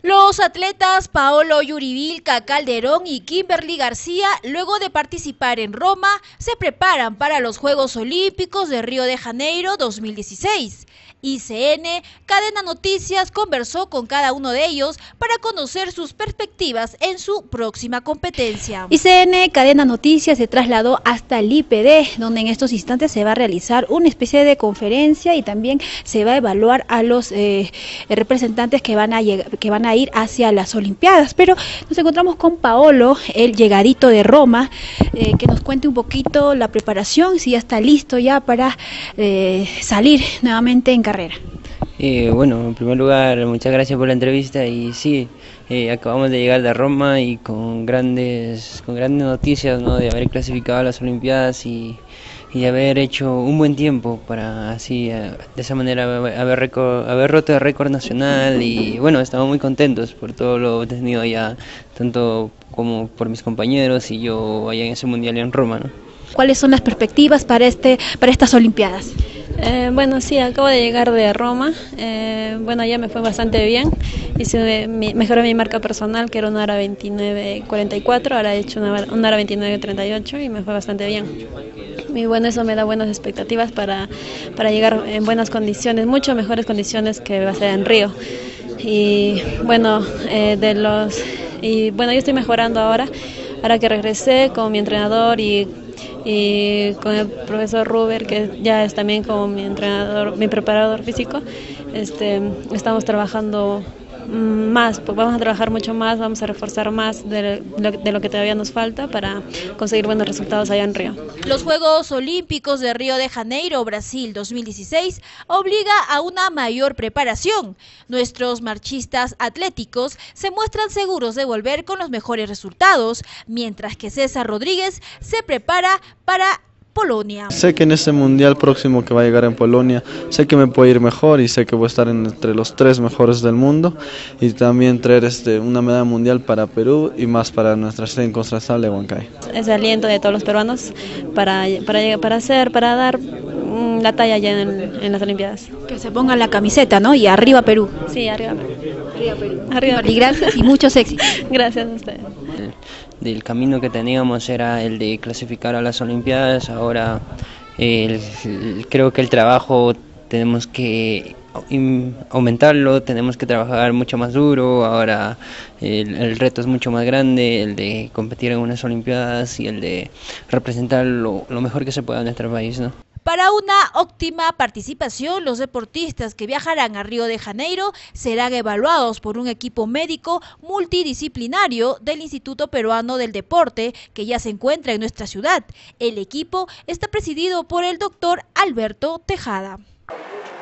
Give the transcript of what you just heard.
Los atletas Paolo Yuribilca Calderón y Kimberly García, luego de participar en Roma, se preparan para los Juegos Olímpicos de Río de Janeiro 2016. ICN, Cadena Noticias, conversó con cada uno de ellos para conocer sus perspectivas en su próxima competencia. ICN, Cadena Noticias, se trasladó hasta el IPD, donde en estos instantes se va a realizar una especie de conferencia y también se va a evaluar a los representantes que van a ir hacia las Olimpiadas. Pero nos encontramos con Paolo, el llegadito de Roma, que nos cuente un poquito la preparación, si ya está listo ya para salir nuevamente en carrera. Bueno, en primer lugar, muchas gracias por la entrevista y sí, acabamos de llegar de Roma y con grandes noticias, ¿no?, de haber clasificado a las Olimpiadas y haber hecho un buen tiempo para así, de esa manera, haber roto el récord nacional y bueno, estamos muy contentos por todo lo obtenido allá, tanto como por mis compañeros y yo allá en ese mundial en Roma, ¿no? ¿Cuáles son las perspectivas para estas Olimpiadas? Bueno, sí, acabo de llegar de Roma. Bueno, ya me fue bastante bien. Mejoré mi marca personal, que era una hora 29:44, ahora he hecho una hora 29:38 y me fue bastante bien. Y bueno, eso me da buenas expectativas para llegar en buenas condiciones, mucho mejores condiciones que va a ser en Río. Y bueno, yo estoy mejorando ahora que regresé con mi entrenador y con el profesor Ruber, que ya es también como mi entrenador, mi preparador físico. Estamos trabajando más, pues vamos a trabajar mucho más, vamos a reforzar más de lo que todavía nos falta para conseguir buenos resultados allá en Río. Los Juegos Olímpicos de Río de Janeiro, Brasil 2016, obliga a una mayor preparación. Nuestros marchistas atléticos se muestran seguros de volver con los mejores resultados, mientras que César Rodríguez se prepara para Polonia. Sé que en este mundial próximo que va a llegar en Polonia, sé que me puede ir mejor y sé que voy a estar entre los 3 mejores del mundo y también traer una medalla mundial para Perú y más para nuestra estrella incontrastable Huancayo. Es el aliento de todos los peruanos para dar la talla ya en las Olimpiadas. Que se pongan la camiseta, ¿no? Y arriba Perú. Sí, arriba Perú. Arriba Perú. Y gracias y muchos éxitos. Gracias a ustedes. Del camino que teníamos era el de clasificar a las Olimpiadas. Ahora creo que el trabajo tenemos que aumentarlo, tenemos que trabajar mucho más duro. Ahora el reto es mucho más grande, el de competir en unas Olimpiadas y el de representar lo mejor que se pueda en nuestro país, ¿no? Para una óptima participación, los deportistas que viajarán a Río de Janeiro serán evaluados por un equipo médico multidisciplinario del Instituto Peruano del Deporte, que ya se encuentra en nuestra ciudad. El equipo está presidido por el doctor Alberto Tejada.